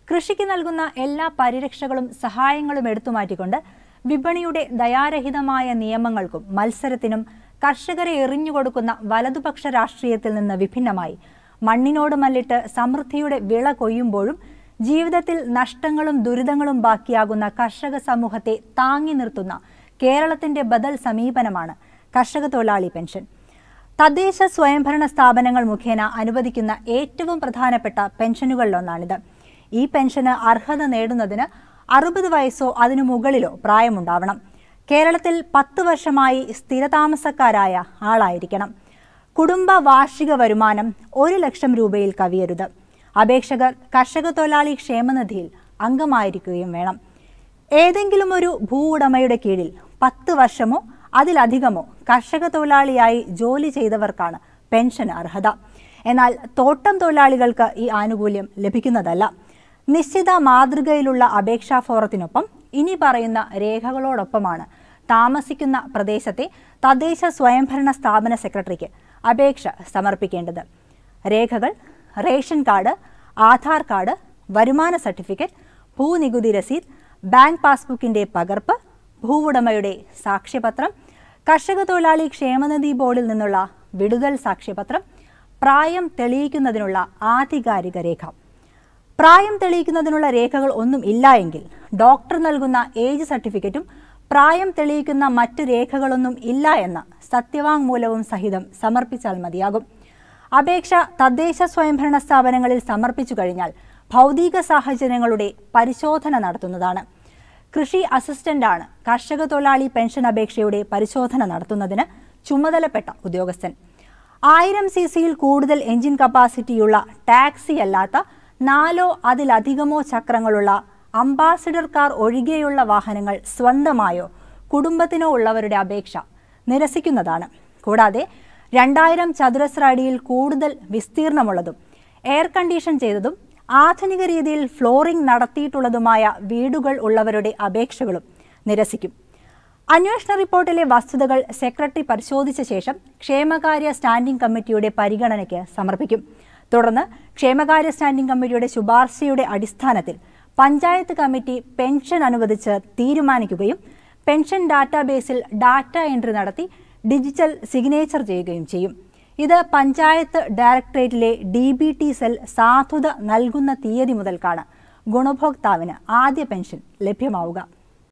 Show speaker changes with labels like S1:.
S1: കൃഷിക്ക് നൽകുന്ന എല്ലാ പരിരക്ഷകളും സഹായങ്ങളും എടുത്തുമാറ്റിക്കൊണ്ട് വിപണിയുടെ ദയാരഹിതമായ നിയമങ്ങൾക്കും മത്സരത്തിനും കർഷകരെ എറിഞ്ഞുകൊടുക്കുന്ന വലതുപക്ഷ രാഷ്ട്രീയത്തിൽ നിന്ന് വിഭിന്നമായി മണ്ണിനോട് മല്ലിട്ട് സമൃദ്ധിയുടെ വിള കൊയ്യുമ്പോഴും ജീവിതത്തിൽ നഷ്ടങ്ങളും ദുരിതങ്ങളും ബാക്കിയാകുന്ന കർഷക സമൂഹത്തെ താങ്ങി നിർത്തുന്ന കേരളത്തിന്റെ ബദൽ സമീപനമാണ് കർഷക തൊഴിലാളി പെൻഷൻ. തദ്ദേശ സ്വയംഭരണ സ്ഥാപനങ്ങൾ മുഖേന അനുവദിക്കുന്ന ഏറ്റവും പ്രധാനപ്പെട്ട പെൻഷനുകളിലൊന്നാണിത്. ഈ പെൻഷന് അർഹത നേടുന്നതിന് 60 വയസ്സോ അതിനു മുകളിലോ പ്രായമുണ്ടാവണം. കേരളത്തിൽ 10 വർഷമായി സ്ഥിരതാമസക്കാരായ ആളായിരിക്കണം. കുടുംബ വാർഷിക വരുമാനം 1 ലക്ഷം രൂപയിൽ കവിയരുത്. അപേക്ഷകർ കർഷക തൊഴിലാളി ക്ഷേമനിധിയിൽ അംഗമായിരിക്കുകയും വേണം. ഏതെങ്കിലും ഒരു ഭൂ ഉടമയുടെ കീഴിൽ 10 വർഷമോ അതിലധികമോ കർഷക തൊഴിലാളിയായി ജോലി ചെയ്തവർക്കാണ് പെൻഷൻ അർഹത. എന്നാൽ തോട്ടം തൊഴിലാളികൾക്ക് ഈ ആനുകൂല്യം ലഭിക്കുന്നതല്ല. നിശ്ചിത മാതൃകയിലുള്ള അപേക്ഷാ ഫോറത്തിനൊപ്പം ഇനി പറയുന്ന രേഖകളോടൊപ്പമാണ് താമസിക്കുന്ന പ്രദേശത്തെ തദ്ദേശ സ്വയംഭരണ സ്ഥാപന സെക്രട്ടറിക്ക് അപേക്ഷ സമർപ്പിക്കേണ്ടത്. രേഖകൾ: റേഷൻ കാർഡ്, ആധാർ കാർഡ്, വരുമാന സർട്ടിഫിക്കറ്റ്, ഭൂനികുതി രസീത്, ബാങ്ക് പാസ്ബുക്കിന്റെ പകർപ്പ്, ഭൂവുടമയുടെ സാക്ഷ്യപത്രം, കർഷക തൊഴിലാളി ക്ഷേമനിധി ബോർഡിൽ നിന്നുള്ള വിടുതൽ സാക്ഷ്യപത്രം, പ്രായം തെളിയിക്കുന്നതിനുള്ള ആധികാരിക രേഖ. പ്രായം തെളിയിക്കുന്നതിനുള്ള രേഖകൾ ഒന്നും ഇല്ല എങ്കിൽ ഡോക്ടർ നൽകുന്ന ഏജ് സർട്ടിഫിക്കറ്റും പ്രായം തെളിയിക്കുന്ന മറ്റ് രേഖകളൊന്നും ഇല്ല എന്ന സത്യവാങ്മൂലവും സഹിതം സമർപ്പിച്ചാൽ മതിയാകും. അപേക്ഷ തദ്ദേശ സ്വയംഭരണ സ്ഥാപനങ്ങളിൽ സമർപ്പിച്ചു കഴിഞ്ഞാൽ ഭൗതിക സാഹചര്യങ്ങളുടെ പരിശോധന നടത്തുന്നതാണ്. കൃഷി അസിസ്റ്റന്റാണ് കർഷക തൊഴിലാളി പെൻഷൻ അപേക്ഷയുടെ പരിശോധന നടത്തുന്നതിന് ചുമതലപ്പെട്ട ഉദ്യോഗസ്ഥൻ. 1000 cc കൂടുതൽ എഞ്ചിൻ കപ്പാസിറ്റിയുള്ള ടാക്സി അല്ലാത്ത 4 അതിലധികമോ ചക്രങ്ങളുള്ള അംബാസിഡർ കാർ ഒഴികെയുള്ള വാഹനങ്ങൾ സ്വന്തമായോ കുടുംബത്തിനോ ഉള്ളവരുടെ അപേക്ഷ നിരസിക്കുന്നതാണ്. കൂടാതെ 2000 ചതുരശ്ര അടിയിൽ കൂടുതൽ വിസ്തീർണമുള്ളതും എയർ കണ്ടീഷൻ ചെയ്തതും ആധുനിക രീതിയിൽ ഫ്ലോറിംഗ് നടത്തിയിട്ടുള്ളതുമായ വീടുകൾ ഉള്ളവരുടെ അപേക്ഷകളും നിരസിക്കും. അന്വേഷണ റിപ്പോർട്ടിലെ വസ്തുതകൾ സെക്രട്ടറി പരിശോധിച്ച ശേഷം ക്ഷേമകാര്യ സ്റ്റാൻഡിംഗ് കമ്മിറ്റിയുടെ പരിഗണനയ്ക്ക് സമർപ്പിക്കും. തുടർന്ന് ക്ഷേമകാര്യ സ്റ്റാൻഡിംഗ് കമ്മിറ്റിയുടെ ശുപാർശയുടെ അടിസ്ഥാനത്തിൽ പഞ്ചായത്ത് കമ്മിറ്റി പെൻഷൻ അനുവദിച്ച് തീരുമാനിക്കുകയും പെൻഷൻ ഡാറ്റാബേസിൽ ഡാറ്റ എൻട്രി നടത്തി ഡിജിറ്റൽ സിഗ്നേച്ചർ ചെയ്യുകയും ചെയ്യും. ഇത് പഞ്ചായത്ത് ഡയറക്ടറേറ്റിലെ DBT സെൽ സാധുത നൽകുന്ന തീയതി മുതൽക്കാണ് ഗുണഭോക്താവിന് ആദ്യ പെൻഷൻ ലഭ്യമാവുക.